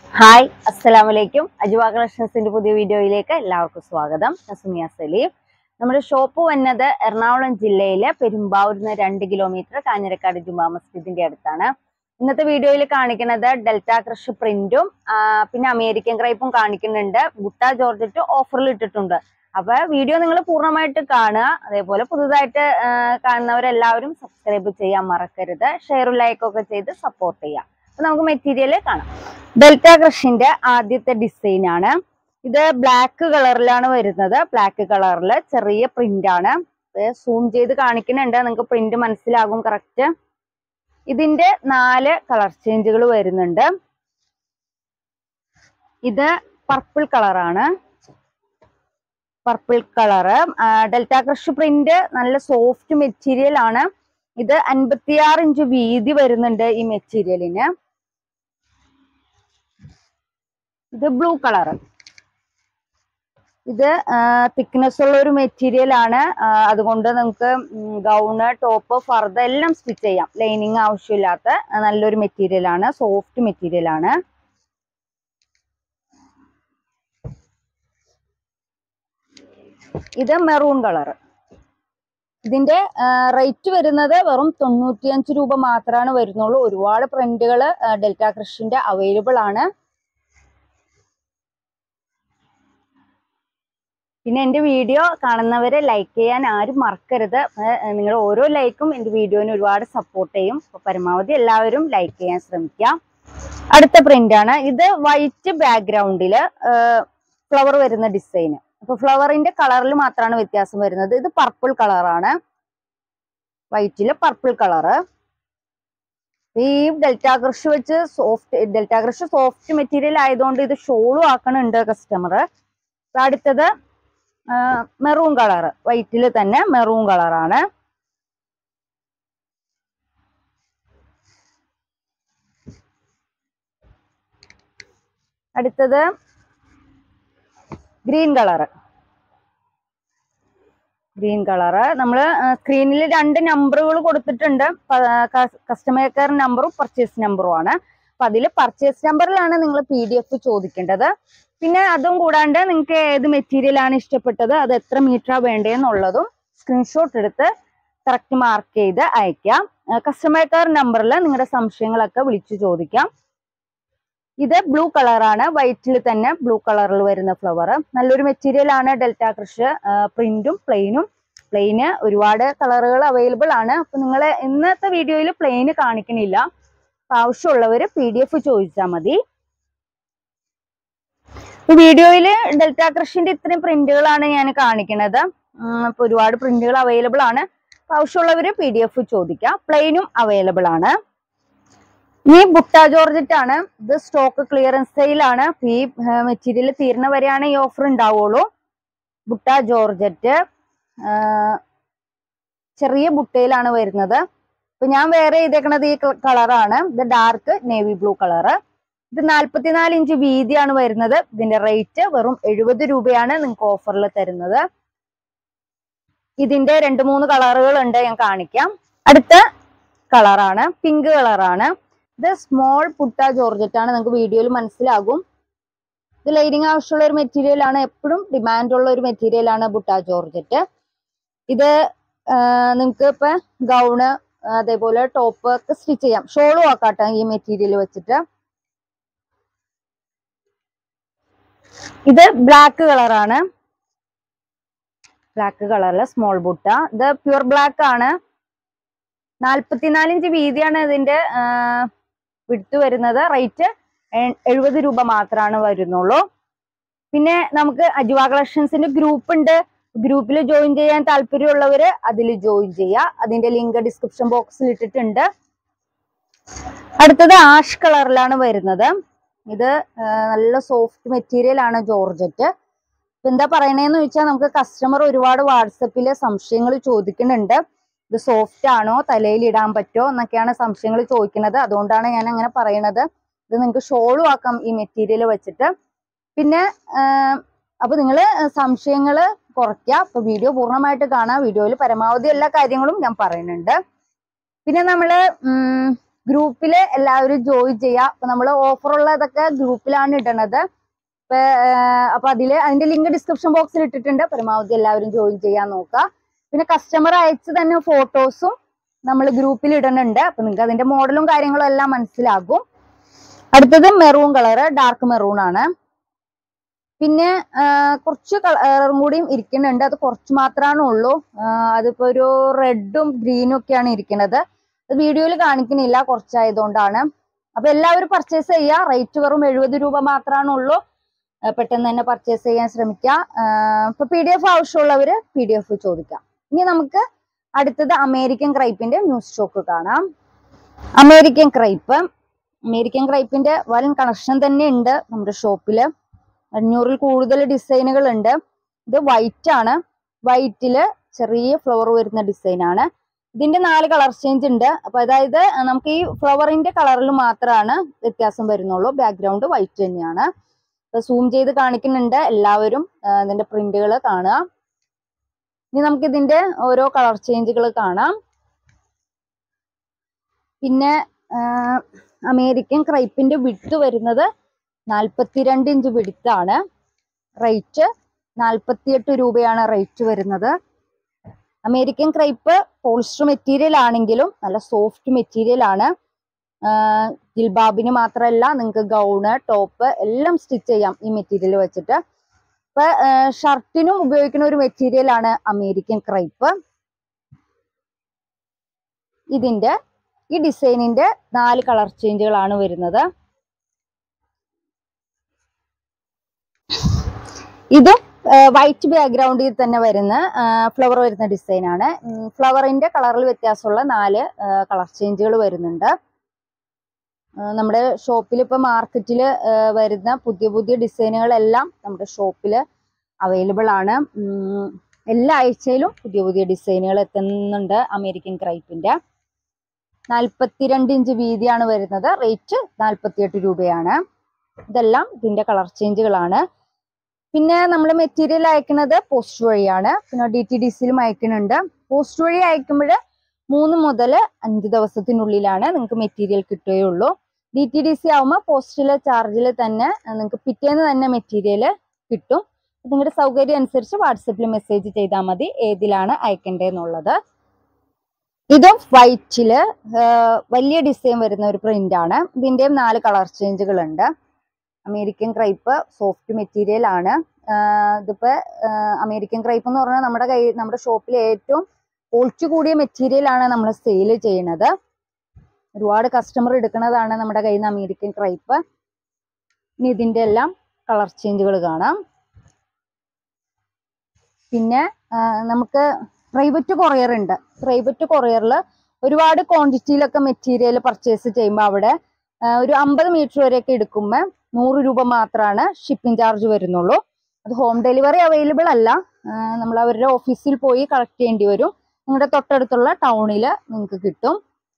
Hi അസ്സലാമലൈക്കും. അജുവ കളക്ഷൻസിന്റെ പുതിയ വീഡിയോയിലേക്ക് എല്ലാവർക്കും സ്വാഗതം. സുമിയ സലീം. നമ്മുടെ ഷോപ്പ് വന്നത് എറണാകുളം ജില്ലയിലെ പെരുമ്പാവൂരിൽ നിന്ന് 2 കിലോമീറ്റർ കാഞ്ഞിരക്കാട് ജുമാ മസ്ജിദിന്റെ അടുത്താണ്. ഇന്നത്തെ വീഡിയോയിൽ കാണിക്കുന്നത് ഡെൽറ്റ ക്രഷ് പ്രിന്റും പിന്നെ അമേരിക്കൻ ക്രൈപ്പും കാണിക്കുന്നുണ്ട്. ബുട്ട ജോർജറ്റ് ഓഫറിൽ ഇട്ടിട്ടുണ്ട്. അപ്പൊ വീഡിയോ നിങ്ങൾ പൂർണ്ണമായിട്ട് കാണുക. അതേപോലെ പുതുതായിട്ട് കാണുന്നവരെല്ലാവരും സബ്സ്ക്രൈബ് ചെയ്യാൻ മറക്കരുത്. ഷെയറും ലൈക്കൊക്കെ ചെയ്ത് സപ്പോർട്ട് ചെയ്യാം. അപ്പൊ നമുക്ക് മെറ്റീരിയൽ കാണാം. ഡെൽറ്റ ക്രഷിന്റെ ആദ്യത്തെ ഡിസൈൻ ആണ് ഇത്. ബ്ലാക്ക് കളറിലാണ് വരുന്നത്. ബ്ലാക്ക് കളറിൽ ചെറിയ പ്രിന്റ് ആണ്. സൂം ചെയ്ത് കാണിക്കുന്നുണ്ട്, നിങ്ങൾക്ക് പ്രിന്റ് മനസ്സിലാകും കറക്റ്റ്. ഇതിന്റെ 4 കളർ ചേഞ്ചുകൾ വരുന്നുണ്ട്. ഇത് പർപ്പിൾ കളറാണ്. Purple colour delta crush print നല്ല സോഫ്റ്റ് മെറ്റീരിയൽ ആണ്. ഇത് 56 ഇഞ്ച് വീതി വരുന്നുണ്ട് ഈ മെറ്റീരിയലിന്. ഇത് ബ്ലൂ കളർ. ഇത് തിക്നെസ് ഉള്ള ഒരു മെറ്റീരിയൽ ആണ്. അതുകൊണ്ട് നമുക്ക് ഗൗണ്, ടോപ്പ്, ഫർദ എല്ലാം സ്റ്റിച്ച് ചെയ്യാം. ലൈനിങ് ആവശ്യമില്ലാത്ത നല്ലൊരു മെറ്റീരിയൽ ആണ്. സോഫ്റ്റ് മെറ്റീരിയൽ ആണ്. ഇത് മെറൂൺ കളർ. ഇതിന്റെ റേറ്റ് വരുന്നത് വെറും 95 രൂപ മാത്രമാണ് വരുന്നുള്ളൂ. ഒരുപാട് പ്രിന്റുകൾ ഡെൽറ്റ ക്രഷിന്റെ അവൈലബിൾ ആണ്. പിന്നെ എൻ്റെ വീഡിയോ കാണുന്നവരെ ലൈക്ക് ചെയ്യാൻ ആരും മറക്കരുത്. നിങ്ങൾ ഓരോ ലൈക്കും എൻ്റെ വീഡിയോന് ഒരുപാട് സപ്പോർട്ട് ചെയ്യും. അപ്പോൾ പരമാവധി എല്ലാവരും ലൈക്ക് ചെയ്യാൻ ശ്രമിക്കാം. അടുത്ത പ്രിന്റ് ആണ് ഇത്. വൈറ്റ് ബാക്ക്ഗ്രൗണ്ടില് ഫ്ലവർ വരുന്ന ഡിസൈൻ. അപ്പൊ ഫ്ലവറിന്റെ കളറിൽ മാത്രമാണ് വ്യത്യാസം വരുന്നത്. ഇത് പർപ്പിൾ കളറാണ്. വൈറ്റില് പർപ്പിൾ കളറ്. ഈ ഡെൽറ്റ ക്രഷ് വെച്ച് ഡെൽറ്റ ക്രഷ് സോഫ്റ്റ് മെറ്റീരിയൽ ആയതുകൊണ്ട് ഇത് ഷോളും ആക്കണുണ്ട് കസ്റ്റമർ. അടുത്തത് മെറൂൺ കളർ. വൈറ്റിൽ തന്നെ മെറൂൺ കളറാണ്. അടുത്തത് ഗ്രീൻ കളർ. ഗ്രീൻ കളറ് നമ്മൾ സ്ക്രീനിൽ 2 നമ്പറുകൾ കൊടുത്തിട്ടുണ്ട്. കസ്റ്റമർ കെയർ നമ്പറും പർച്ചേസ് നമ്പറും ആണ്. അപ്പൊ അതിൽ പർച്ചേസ് നമ്പറിലാണ് നിങ്ങൾ PDF ചോദിക്കേണ്ടത്. പിന്നെ അതും കൂടാണ്ട് നിങ്ങൾക്ക് ഏത് മെറ്റീരിയൽ ആണ് ഇഷ്ടപ്പെട്ടത്, അത് എത്ര മീറ്ററാണ് വേണ്ടതെന്നുള്ളതും സ്ക്രീൻഷോട്ട് എടുത്ത് കറക്റ്റ് മാർക്ക് ചെയ്ത് അയക്കാം. കസ്റ്റമർ കെയർ നമ്പറിൽ നിങ്ങളുടെ സംശയങ്ങളൊക്കെ വിളിച്ചു ചോദിക്കാം. ഇത് ബ്ലൂ കളറാണ്. വൈറ്റിൽ തന്നെ ബ്ലൂ കളറിൽ വരുന്ന ഫ്ലവർ. നല്ലൊരു മെറ്റീരിയൽ ആണ് ഡെൽറ്റ ക്രഷ്. പ്രിന്റും പ്ലെയിന് ഒരുപാട് കളറുകൾ അവൈലബിൾ ആണ്. അപ്പൊ നിങ്ങൾ ഇന്നത്തെ വീഡിയോയിൽ പ്ലെയിന് കാണിക്കണില്ല. ആവശ്യമുള്ളവർ PDF ചോദിച്ചാൽ മതി. വീഡിയോയിൽ ഡെൽറ്റ ക്രഷിന്റെ ഇത്രയും പ്രിന്റുകളാണ് ഞാൻ കാണിക്കുന്നത്. ഇപ്പൊ ഒരുപാട് പ്രിന്റുകൾ അവൈലബിൾ ആണ്. ആവശ്യമുള്ളവര് PDF ചോദിക്കാം. പ്ലെയിനും അവൈലബിൾ ആണ്. ഈ ബുട്ട ജോർജറ്റ് ആണ്. ഇത് സ്റ്റോക്ക് ക്ലിയറൻസ് സെയിലാണ്. ഈ മെറ്റീരിയൽ തീർന്ന വരെയാണ് ഈ ഓഫർ ഉണ്ടാവുള്ളൂ. ബുട്ട ജോർജറ്റ് ചെറിയ ബുട്ടയിലാണ് വരുന്നത്. ഇപ്പൊ ഞാൻ വേറെ ചെയ്തേക്കണത് ഈ കളറാണ്. ഇത് ഡാർക്ക് നേവി ബ്ലൂ കളറ്. ഇത് 44 ഇഞ്ച് വീതിയാണ് വരുന്നത്. ഇതിന്റെ റേറ്റ് വെറും 70 രൂപയാണ് നിങ്ങൾക്ക് ഓഫറിൽ തരുന്നത്. ഇതിന്റെ 2-3 കളറുകൾ ഉണ്ട്, ഞാൻ കാണിക്കാം. അടുത്ത കളറാണ് പിങ്ക് കളറാണ്. ഇത് സ്മോൾ ബുട്ട ജോർജറ്റ് ആണ്. നിങ്ങൾക്ക് വീഡിയോയിൽ മനസ്സിലാകും. ഇത് ലൈനിങ് ആവശ്യമുള്ള ഒരു മെറ്റീരിയൽ ആണ്. എപ്പോഴും ഡിമാൻഡ് ഉള്ള ഒരു മെറ്റീരിയൽ ആണ് ബുട്ട ജോർജറ്റ്. ഇത് നിങ്ങൾക്ക് ഇപ്പൊ ഗൗണ് അതേപോലെ ടോപ്പ് ഒക്കെ സ്റ്റിച്ച് ചെയ്യാം. ഷോളും ആക്കാട്ടോ ഈ മെറ്റീരിയൽ വെച്ചിട്ട്. ഇത് ബ്ലാക്ക് കളറാണ്. ബ്ലാക്ക് കളറില് സ്മോൾ ബുട്ട. ഇത് പ്യുർ ബ്ലാക്ക് ആണ്. 44 ഇഞ്ച് വീതിയാണ് ഇതിന്റെ വിഡ്ത്ത് വരുന്നത്. റേറ്റ് 70 രൂപ മാത്രമാണ് വരുന്നുള്ളൂ. പിന്നെ നമുക്ക് അജുവ കളക്ഷൻസിന്റെ ഗ്രൂപ്പ് ഉണ്ട്. ഗ്രൂപ്പിൽ ജോയിൻ ചെയ്യാൻ താല്പര്യമുള്ളവര് അതിൽ ജോയിൻ ചെയ്യുക. അതിന്റെ ലിങ്ക് ഡിസ്ക്രിപ്ഷൻ ബോക്സിൽ ഇട്ടിട്ടുണ്ട്. അടുത്തത് ആഷ് കളറിലാണ് വരുന്നത്. ഇത് നല്ല സോഫ്റ്റ് മെറ്റീരിയൽ ആണ് ജോർജറ്റ്. എന്താ പറയണേന്ന് ചോദിച്ചാൽ നമുക്ക് കസ്റ്റമർ ഒരുപാട് വാട്സപ്പില് സംശയങ്ങൾ ചോദിക്കുന്നുണ്ട്. ഇത് സോഫ്റ്റ് ആണോ, തലയിൽ ഇടാൻ പറ്റുമോ എന്നൊക്കെയാണ് സംശയങ്ങൾ ചോദിക്കുന്നത്. അതുകൊണ്ടാണ് ഞാൻ അങ്ങനെ പറയണത്. ഇത് നിങ്ങൾക്ക് ഷോളും ആക്കാം ഈ മെറ്റീരിയൽ വെച്ചിട്ട്. പിന്നെ അപ്പൊ നിങ്ങൾ സംശയങ്ങൾ കുറയ്ക്കുക. അപ്പൊ വീഡിയോ പൂർണ്ണമായിട്ട് കാണാം. വീഡിയോയിൽ പരമാവധി എല്ലാ കാര്യങ്ങളും ഞാൻ പറയുന്നുണ്ട്. പിന്നെ നമ്മള് ഗ്രൂപ്പില് എല്ലാവരും ജോയിൻ ചെയ്യുക. അപ്പൊ നമ്മൾ ഓഫർ ഉള്ളതൊക്കെ ഗ്രൂപ്പിലാണ് ഇടണത്. അപ്പൊ അതിന്റെ ലിങ്ക് ഡിസ്ക്രിപ്ഷൻ ബോക്സിൽ ഇട്ടിട്ടുണ്ട്. പരമാവധി എല്ലാവരും ജോയിൻ ചെയ്യാൻ നോക്കുക. പിന്നെ കസ്റ്റമർ അയച്ച് തന്നെ ഫോട്ടോസും നമ്മൾ ഗ്രൂപ്പിൽ ഇടുന്നുണ്ട്. അപ്പൊ നിങ്ങൾക്ക് അതിന്റെ മോഡലും കാര്യങ്ങളും എല്ലാം മനസ്സിലാകും. അടുത്തത് മെറൂൺ കളറ്, ഡാർക്ക് മെറൂൺ ആണ്. പിന്നെ കുറച്ച് കളറും കൂടിയും ഇരിക്കുന്നുണ്ട്. അത് കുറച്ച് മാത്രമാണ് ഉള്ളൂ. അതിപ്പോ ഒരു റെഡും ഗ്രീനും ഒക്കെയാണ് ഇരിക്കുന്നത്. അത് വീഡിയോയിൽ കാണിക്കുന്നില്ല, കുറച്ചായതുകൊണ്ടാണ്. അപ്പൊ എല്ലാവരും പർച്ചേസ് ചെയ്യുക. റേറ്റ് വെറും 70 രൂപ മാത്രമാണ് ഉള്ളൂ. പെട്ടെന്ന് തന്നെ പർച്ചേസ് ചെയ്യാൻ ശ്രമിക്കുക. ഇപ്പൊ PDF ആവശ്യമുള്ളവര് PDF ചോദിക്കാം. ഇനി നമുക്ക് അടുത്തത് അമേരിക്കൻ ക്രൈപ്പിന്റെ ന്യൂ സ്റ്റോക്ക് കാണാം. അമേരിക്കൻ ക്രൈപ്പിന്റെ വൻ കളക്ഷൻ തന്നെ ഉണ്ട് നമ്മുടെ ഷോപ്പില്. 500-ൽ കൂടുതൽ ഡിസൈനുകൾ ഉണ്ട്. ഇത് വൈറ്റ് ആണ്. വൈറ്റില് ചെറിയ ഫ്ലവർ വരുന്ന ഡിസൈൻ ആണ്. ഇതിന്റെ 4 കളർ ചേഞ്ച് ഉണ്ട്. അപ്പൊ അതായത് നമുക്ക് ഈ ഫ്ലവറിന്റെ കളറിൽ മാത്രമാണ് വ്യത്യാസം വരുന്നുള്ളൂ. ബാക്ക്ഗ്രൗണ്ട് വൈറ്റ് തന്നെയാണ്. സൂം ചെയ്ത് കാണിക്കുന്നുണ്ട്. എല്ലാവരും ഇതിന്റെ പ്രിന്റുകൾ കാണുക. ഇനി നമുക്ക് ഇതിന്റെ ഓരോ കളർ ചേഞ്ചുകൾ കാണാം. പിന്നെ അമേരിക്കൻ ക്രൈപ്പിന്റെ വിഡ്ത്ത് വരുന്നത് 42 ഇഞ്ച് വിഡ്ത്താണ്. റേറ്റ് 48 രൂപയാണ് റേറ്റ് വരുന്നത്. അമേരിക്കൻ ക്രൈപ്പ് പോളിസ്റ്റർ മെറ്റീരിയൽ ആണെങ്കിലും നല്ല സോഫ്റ്റ് മെറ്റീരിയൽ ആണ്. ജിൽബാബിന് മാത്രമല്ല, നിങ്ങൾക്ക് ഗൗണ്, ടോപ്പ് എല്ലാം സ്റ്റിച്ച് ചെയ്യാം ഈ മെറ്റീരിയൽ വെച്ചിട്ട്. ഇപ്പൊ ഷർട്ടിനും ഉപയോഗിക്കുന്ന ഒരു മെറ്റീരിയൽ ആണ് അമേരിക്കൻ ക്രൈപ്പ്. ഈ ഡിസൈനിന്റെ 4 കളർ ചേഞ്ചുകളാണ് വരുന്നത്. ഇതും വൈറ്റ് ബാക്ക്ഗ്രൗണ്ടിൽ തന്നെ വരുന്ന ഫ്ലവർ വരുന്ന ഡിസൈൻ ആണ്. ഫ്ലവറിന്റെ കളറിൽ വ്യത്യാസമുള്ള 4 കളർ ചേഞ്ചുകൾ വരുന്നുണ്ട്. നമ്മുടെ ഷോപ്പിൽ ഇപ്പൊ മാർക്കറ്റിൽ വരുന്ന പുതിയ ഡിസൈനുകളെല്ലാം നമ്മുടെ ഷോപ്പിൽ അവൈലബിൾ ആണ്. എല്ലാ ആഴ്ചയിലും പുതിയ ഡിസൈനുകൾ എത്തുന്നുണ്ട് അമേരിക്കൻ ക്രൈപ്പിന്റെ. 42 ഇഞ്ച് വീതിയാണ് വരുന്നത്. റേറ്റ് 48 രൂപയാണ്. ഇതെല്ലാം ഇതിന്റെ കളർ ചേഞ്ചുകളാണ്. പിന്നെ നമ്മൾ മെറ്റീരിയൽ അയക്കുന്നത് പോസ്റ്റ് വഴിയാണ്. പിന്നെ DTDCയിലും അയക്കുന്നുണ്ട്. പോസ്റ്റ് വഴി അയക്കുമ്പോൾ 3 മുതൽ 5 ദിവസത്തിനുള്ളിലാണ് നിങ്ങൾക്ക് മെറ്റീരിയൽ കിട്ടുകയുള്ളൂ. DTDC ആവുമ്പോൾ പോസ്റ്റിലെ ചാർജിൽ തന്നെ നിങ്ങൾക്ക് പിറ്റേന്ന് തന്നെ മെറ്റീരിയൽ കിട്ടും. നിങ്ങളുടെ സൗകര്യം അനുസരിച്ച് വാട്സപ്പിൽ മെസ്സേജ് ചെയ്താൽ മതി ഏതിലാണ് അയക്കേണ്ടതെന്നുള്ളത്. ഇതും വൈറ്റില് വലിയ ഡിസൈൻ വരുന്ന ഒരു പ്രിന്റ് ആണ്. ഇതിന്റെയും 4 കളർ ചേഞ്ചുകൾ ഉണ്ട്. അമേരിക്കൻ ക്രൈപ്പ് സോഫ്റ്റ് മെറ്റീരിയൽ ആണ്. ഇതിപ്പോ അമേരിക്കൻ ക്രൈപ്പ് എന്ന് പറഞ്ഞാൽ നമ്മുടെ ഷോപ്പിൽ ഏറ്റവും ക്വാളിറ്റി കൂടിയ മെറ്റീരിയൽ ആണ് നമ്മൾ സെയിൽ ചെയ്യുന്നത്. ഒരുപാട് കസ്റ്റമർ എടുക്കുന്നതാണ് നമ്മുടെ കയ്യിൽ നിന്ന് അമേരിക്കൻ ക്രൈപ്പ്. ഇനി ഇതിന്റെ എല്ലാം കളർ ചേഞ്ചുകൾ കാണാം. പിന്നെ നമുക്ക് പ്രൈവറ്റ് കൊറിയർ ഉണ്ട്. പ്രൈവറ്റ് കൊറിയറിൽ ഒരുപാട് ക്വാണ്ടിറ്റിയിലൊക്കെ മെറ്റീരിയൽ പർച്ചേസ് ചെയ്യുമ്പോൾ അവിടെ ഒരു 50 മീറ്റർ വരെയൊക്കെ എടുക്കുമ്പോൾ 100 രൂപ മാത്രമാണ് ഷിപ്പിംഗ് ചാർജ് വരുന്നുള്ളൂ. അത് ഹോം ഡെലിവറി അവൈലബിൾ അല്ല. നമ്മൾ അവരുടെ ഓഫീസിൽ പോയി കളക്ട് ചെയ്യേണ്ടി വരും. നിങ്ങളുടെ തൊട്ടടുത്തുള്ള ടൗണിൽ നിങ്ങൾക്ക് കിട്ടും.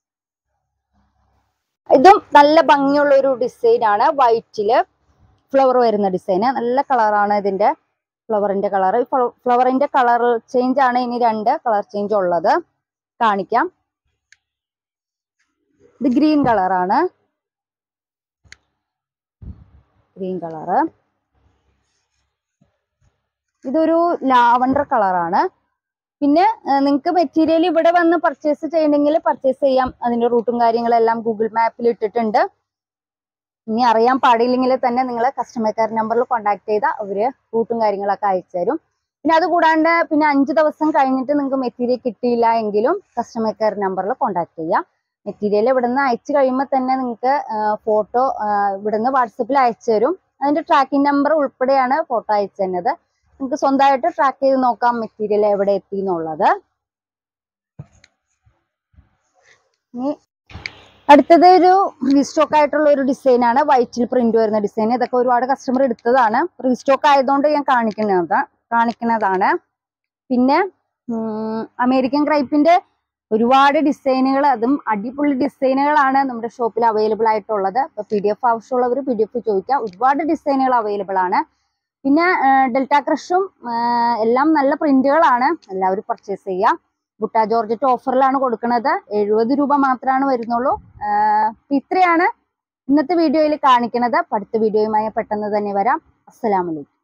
ഇതും നല്ല ഭംഗിയുള്ള ഒരു ഡിസൈൻ ആണ്. വൈറ്റില് ഫ്ലവർ വരുന്ന ഡിസൈൻ. നല്ല കളറാണ് ഇതിന്റെ ഫ്ലവറിന്റെ കളർ. ഫ്ലവറിന്റെ കളർ ചേഞ്ച് ആണ് ഇനി 2 കളർ ചേഞ്ച് ഉള്ളത്. കാണിക്കാം. ഇത് ഗ്രീൻ കളറാണ്. Green colour. ഇതൊരു ലാവണ്ടർ കളറാണ്. പിന്നെ നിങ്ങൾക്ക് മെറ്റീരിയൽ ഇവിടെ വന്ന് പർച്ചേസ് ചെയ്യണമെങ്കിൽ പർച്ചേസ് ചെയ്യാം. അതിന്റെ റൂട്ടും കാര്യങ്ങളെല്ലാം ഗൂഗിൾ മാപ്പിൽ ഇട്ടിട്ടുണ്ട്. ഇനി അറിയാൻ പാടില്ലെങ്കിൽ തന്നെ നിങ്ങൾ കസ്റ്റമർ കെയർ നമ്പറിൽ കോൺടാക്ട് ചെയ്താൽ അവര് റൂട്ടും കാര്യങ്ങളൊക്കെ അയച്ചു തരും. പിന്നെ അത് കൂടാണ്ട് പിന്നെ 5 ദിവസം കഴിഞ്ഞിട്ട് നിങ്ങൾക്ക് മെറ്റീരിയൽ കിട്ടിയില്ല എങ്കിലും കസ്റ്റമർ കെയർ നമ്പറിൽ കോൺടാക്ട് ചെയ്യാം. മെറ്റീരിയൽ ഇവിടുന്ന് അയച്ചു കഴിയുമ്പോൾ തന്നെ നിങ്ങൾക്ക് ഫോട്ടോ ഇവിടുന്ന് വാട്സപ്പിൽ അയച്ചു തരും. അതിന്റെ ട്രാക്കിംഗ് നമ്പർ ഉൾപ്പെടെയാണ് ഫോട്ടോ അയച്ചു തരുന്നത്. നിങ്ങൾക്ക് സ്വന്തമായിട്ട് ട്രാക്ക് ചെയ്ത് നോക്കാം മെറ്റീരിയൽ എവിടെ എത്തി എന്നുള്ളത്. ഇനി അടുത്തത് ഒരു റീസ്റ്റോക്ക് ആയിട്ടുള്ള ഒരു ഡിസൈൻ ആണ്. വൈറ്റിൽ പ്രിന്റ് വരുന്ന ഡിസൈൻ. ഇതൊക്കെ ഒരുപാട് കസ്റ്റമർ എടുത്തതാണ്. റീസ്റ്റോക്ക് ആയതുകൊണ്ട് ഞാൻ കാണിക്കുന്നതാണ്. പിന്നെ അമേരിക്കൻ ക്രൈപ്പിന്റെ ഒരുപാട് ഡിസൈനുകൾ, അതും അടിപൊളി ഡിസൈനുകളാണ് നമ്മുടെ ഷോപ്പിൽ അവൈലബിൾ ആയിട്ടുള്ളത്. ഇപ്പൊ PDF ആവശ്യമുള്ളവർ PDF ചോദിക്കാം. ഒരുപാട് ഡിസൈനുകൾ അവൈലബിൾ ആണ്. പിന്നെ ഡെൽറ്റ ക്രഷും എല്ലാം നല്ല പ്രിന്റുകളാണ്. എല്ലാവരും പർച്ചേസ് ചെയ്യുക. ബുട്ട ജോർജറ്റ് ഓഫറിലാണ് കൊടുക്കുന്നത്. 70 രൂപ മാത്രമാണ് വരുന്നുള്ളൂ. ഇത്രയാണ് ഇന്നത്തെ വീഡിയോയിൽ കാണിക്കുന്നത്. അടുത്ത വീഡിയോയുമായി പെട്ടെന്ന് തന്നെ വരാം. അസ്സലാമു അലൈക്കും.